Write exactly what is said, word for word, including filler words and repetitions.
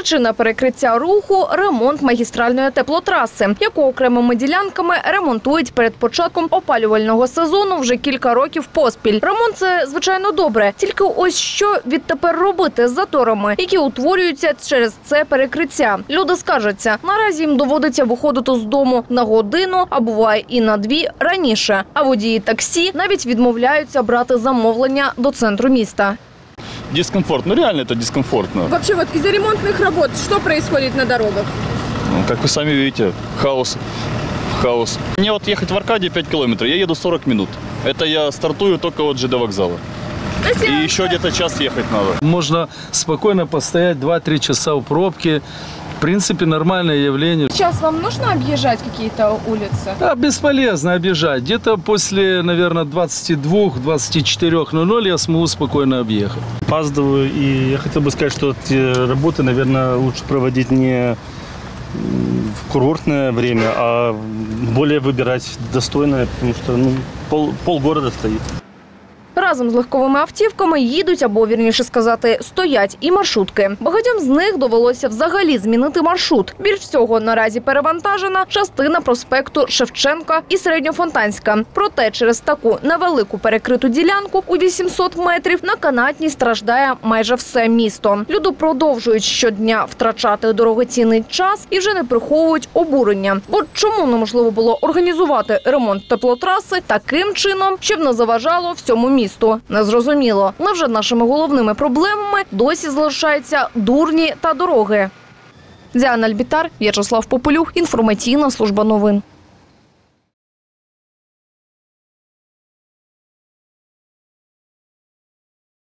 Причина перекриття руху – ремонт магістральної теплотраси, яку окремими ділянками ремонтують перед початком опалювального сезону вже кілька років поспіль. Ремонт – це, звичайно, добре. Тільки ось що відтепер робити з заторами, які утворюються через це перекриття. Люди скаржаться, наразі їм доводиться виходити з дому на годину, а буває і на дві раніше. А водії таксі навіть відмовляються брати замовлення до центру міста. Дискомфорт. Ну реально это дискомфортно. Вообще вот из-за ремонтных работ что происходит на дорогах? Ну, как вы сами видите, хаос. Хаос. Мне вот ехать в Аркадии пять километров, я еду сорок минут. Это я стартую только от ЖД вокзала. И еще где-то час ехать надо. Можно спокойно постоять два-три часа в пробке. В принципе, нормальное явление. Сейчас вам нужно объезжать какие-то улицы? Да, бесполезно объезжать. Где-то после, наверное, двадцати двух — двадцати четырёх ноль-ноль я смогу спокойно объехать. Опаздываю, и я хотел бы сказать, что эти работы, наверное, лучше проводить не в курортное время, а более выбирать достойное, потому что ну, пол, полгорода стоит. Разом з легковими автівками їдуть, або, вірніше сказати, стоять і маршрутки. Багатьом з них довелося взагалі змінити маршрут. Більш всього наразі перевантажена частина проспекту Шевченка і Середньофонтанська. Проте через таку невелику перекриту ділянку у вісімсот метрів на Канатній страждає майже все місто. Люди продовжують щодня втрачати дорогоцінний час і вже не приховують обурення. Бо чому неможливо було організувати ремонт теплотраси таким чином, щоб не заважало всьому місту? Незрозуміло. Невже нашими головними проблемами досі залишаються дурні та дороги? Діана Альбітар, В'ячеслав Попелюх, інформаційна служба новин.